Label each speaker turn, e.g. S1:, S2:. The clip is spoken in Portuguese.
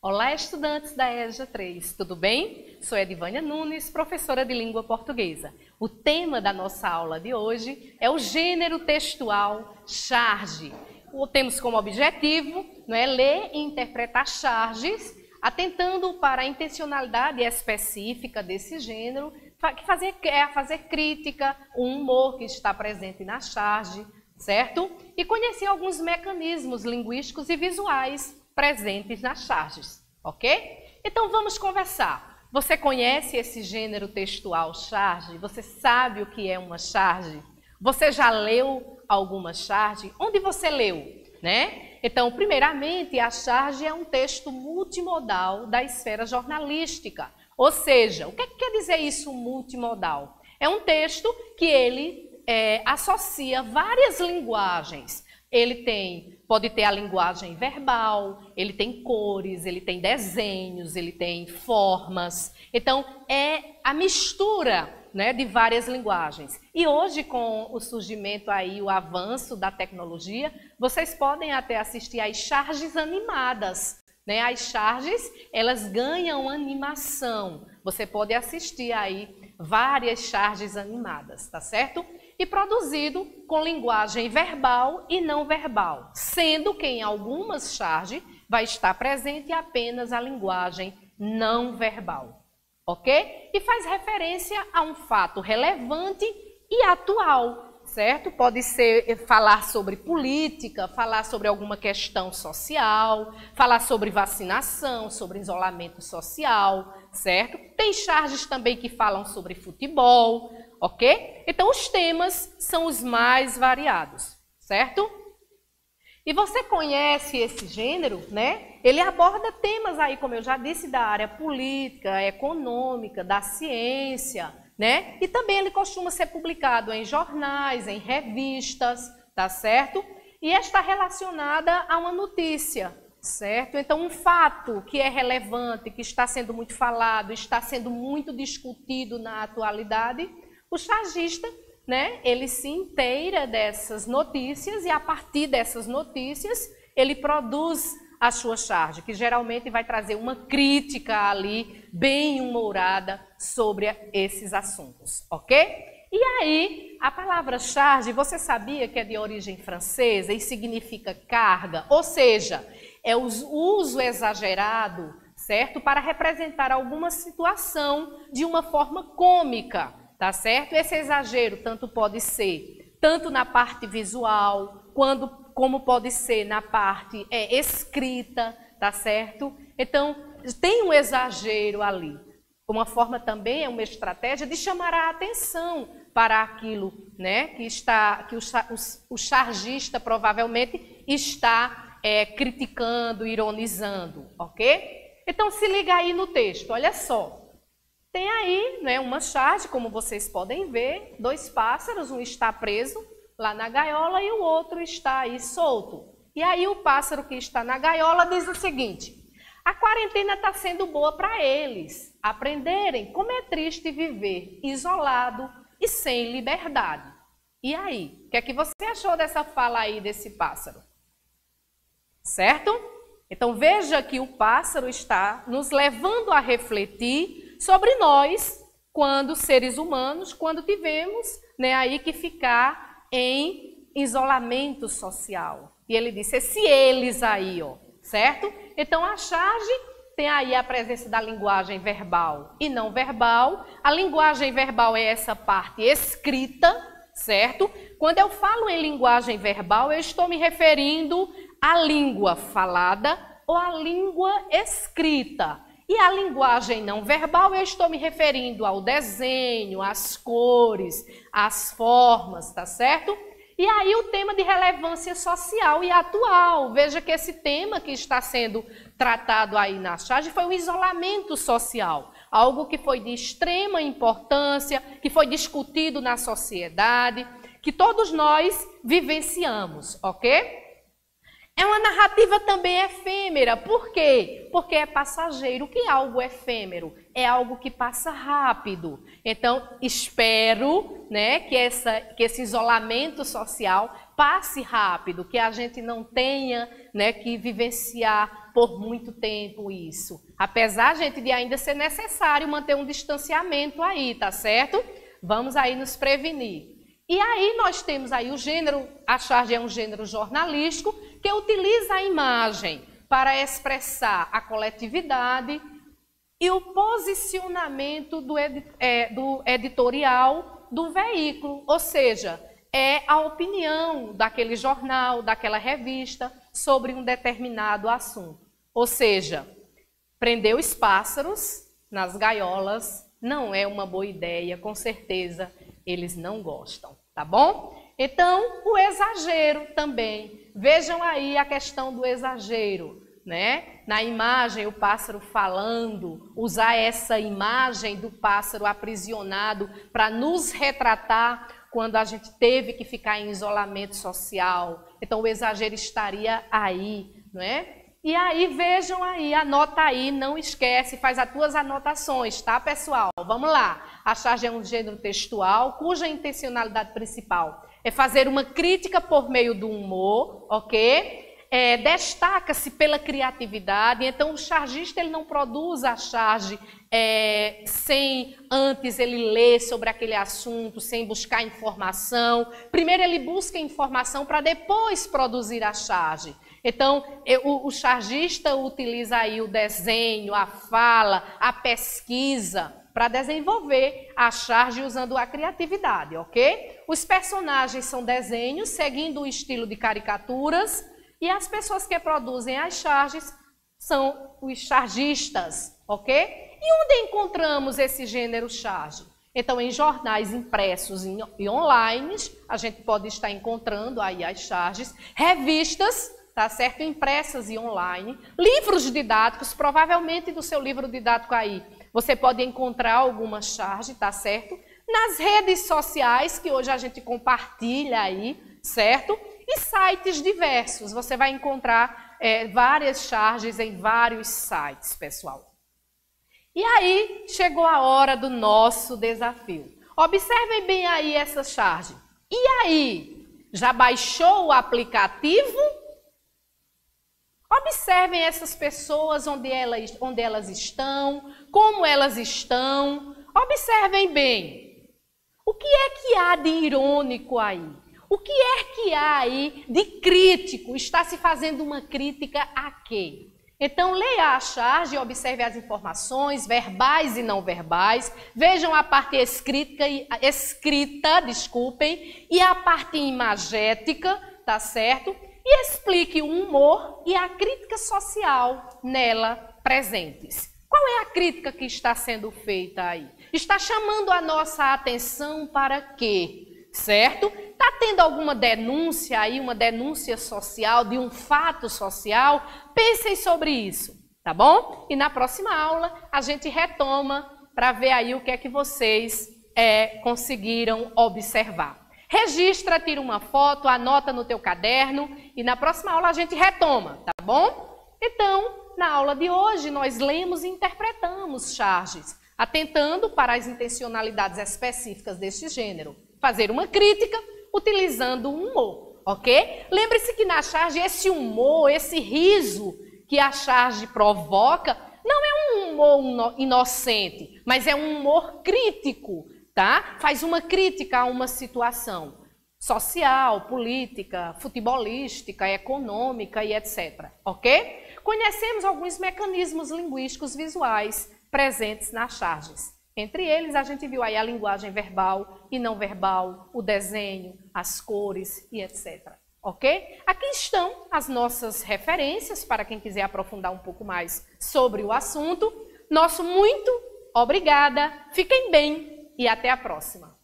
S1: Olá, estudantes da EJA 3, tudo bem? Sou Edivânia Nunes, professora de língua portuguesa. O tema da nossa aula de hoje é o gênero textual charge. Temos como objetivo ler e interpretar charges, atentando para a intencionalidade específica desse gênero, fazer crítica, o humor que está presente na charge, certo? E conhecer alguns mecanismos linguísticos e visuais presentes nas charges, ok? Então vamos conversar. Você conhece esse gênero textual charge? Você sabe o que é uma charge? Você já leu alguma charge? Onde você leu, né? Então, primeiramente, a charge é um texto multimodal da esfera jornalística. Ou seja, o que quer dizer isso multimodal? É um texto que ele associa várias linguagens. Ele pode ter a linguagem verbal, ele tem cores, ele tem desenhos, ele tem formas. Então, é a mistura, né, de várias linguagens. E hoje, com o surgimento aí, o avanço da tecnologia, vocês podem até assistir às charges animadas, né? As charges, elas ganham animação. Você pode assistir aí várias charges animadas, tá certo? E produzido com linguagem verbal e não verbal, sendo que em algumas charges vai estar presente apenas a linguagem não verbal, ok? E faz referência a um fato relevante e atual, certo? Pode ser falar sobre política, falar sobre alguma questão social, falar sobre vacinação, sobre isolamento social, certo? Tem charges também que falam sobre futebol, ok? Então, os temas são os mais variados, certo? E você conhece esse gênero, né? Ele aborda temas aí, como eu já disse, da área política, econômica, da ciência, né? E também ele costuma ser publicado em jornais, em revistas, tá certo? E está relacionada a uma notícia, certo? Então, um fato que é relevante, que está sendo muito falado, está sendo muito discutido na atualidade, o chargista, né, ele se inteira dessas notícias e a partir dessas notícias ele produz a sua charge, que geralmente vai trazer uma crítica ali bem humorada sobre esses assuntos, ok? E aí, a palavra charge, você sabia que é de origem francesa e significa carga? Ou seja, é o uso exagerado, certo? Para representar alguma situação de uma forma cômica. Tá certo? Esse exagero tanto pode ser tanto na parte visual, como pode ser na parte escrita, tá certo? Então, tem um exagero ali. Uma forma também é uma estratégia de chamar a atenção para aquilo, né, que o chargista provavelmente está criticando, ironizando, ok? Então, se liga aí no texto, olha só. Tem aí, né, uma charge, como vocês podem ver, dois pássaros, um está preso lá na gaiola e o outro está aí solto. E aí o pássaro que está na gaiola diz o seguinte: a quarentena está sendo boa para eles aprenderem como é triste viver isolado e sem liberdade. E aí, o que é que você achou dessa fala aí desse pássaro? Certo? Então veja que o pássaro está nos levando a refletir sobre nós, quando seres humanos, quando tivemos, né, aí que ficar em isolamento social. E ele disse, esse eles aí, ó, certo? Então a charge tem aí a presença da linguagem verbal e não verbal. A linguagem verbal é essa parte escrita, certo? Quando eu falo em linguagem verbal, eu estou me referindo à língua falada ou à língua escrita. E a linguagem não verbal, eu estou me referindo ao desenho, às cores, às formas, tá certo? E aí o tema de relevância social e atual. Veja que esse tema que está sendo tratado aí na charge foi o isolamento social. Algo que foi de extrema importância, que foi discutido na sociedade, que todos nós vivenciamos, ok? É uma narrativa também efêmera. Por quê? Porque é passageiro. O que é algo efêmero? É algo que passa rápido. Então, espero, né, que esse isolamento social passe rápido, que a gente não tenha, né, que vivenciar por muito tempo isso. Apesar, gente, de ainda ser necessário manter um distanciamento aí, tá certo? Vamos aí nos prevenir. E aí nós temos aí o gênero, a charge é um gênero jornalístico que utiliza a imagem para expressar a coletividade e o posicionamento do editorial do veículo, ou seja, é a opinião daquele jornal, daquela revista sobre um determinado assunto. Ou seja, prender os pássaros nas gaiolas não é uma boa ideia, com certeza eles não gostam, tá bom? Então, o exagero também. Vejam aí a questão do exagero, né? Na imagem, o pássaro falando, usar essa imagem do pássaro aprisionado para nos retratar quando a gente teve que ficar em isolamento social. Então, o exagero estaria aí, não é? E aí, vejam aí, anota aí, não esquece, faz as tuas anotações, tá, pessoal? Vamos lá. A charge é um gênero textual, cuja intencionalidade principal é fazer uma crítica por meio do humor, ok? Destaca-se pela criatividade, então o chargista ele não produz a charge sem antes ele ler sobre aquele assunto, sem buscar informação. Primeiro ele busca informação para depois produzir a charge. Então, o chargista utiliza aí o desenho, a fala, a pesquisa para desenvolver a charge usando a criatividade, ok? Os personagens são desenhos, seguindo o estilo de caricaturas, e as pessoas que produzem as charges são os chargistas, ok? E onde encontramos esse gênero charge? Então, em jornais impressos e online, a gente pode estar encontrando aí as charges, revistas, tá certo? Impressas e online, livros didáticos, provavelmente do seu livro didático aí, você pode encontrar alguma charge, tá certo? Nas redes sociais, que hoje a gente compartilha aí, certo? E sites diversos, você vai encontrar várias charges em vários sites, pessoal. E aí, chegou a hora do nosso desafio. Observem bem aí essa charge. E aí, já baixou o aplicativo? Observem essas pessoas, onde elas estão, como elas estão. Observem bem. O que é que há de irônico aí? O que é que há aí de crítico? Está se fazendo uma crítica a quê? Então, leia a charge e observe as informações, verbais e não verbais. Vejam a parte escrita, e a parte imagética, tá certo? E explique o humor e a crítica social nela presentes. Qual é a crítica que está sendo feita aí? Está chamando a nossa atenção para quê? Certo? Está tendo alguma denúncia aí, uma denúncia social, de um fato social? Pensem sobre isso, tá bom? E na próxima aula a gente retoma para ver aí o que é que vocês conseguiram observar. Registra, tira uma foto, anota no teu caderno e na próxima aula a gente retoma, tá bom? Então, na aula de hoje nós lemos e interpretamos charges, atentando para as intencionalidades específicas deste gênero. Fazer uma crítica utilizando o humor, ok? Lembre-se que na charge esse humor, esse riso que a charge provoca, não é um humor inocente, mas é um humor crítico, tá? Faz uma crítica a uma situação social, política, futebolística, econômica e etc, ok? Conhecemos alguns mecanismos linguísticos visuais presentes nas charges. Entre eles, a gente viu aí a linguagem verbal e não verbal, o desenho, as cores e etc. Ok? Aqui estão as nossas referências para quem quiser aprofundar um pouco mais sobre o assunto. Nosso muito obrigada, fiquem bem e até a próxima.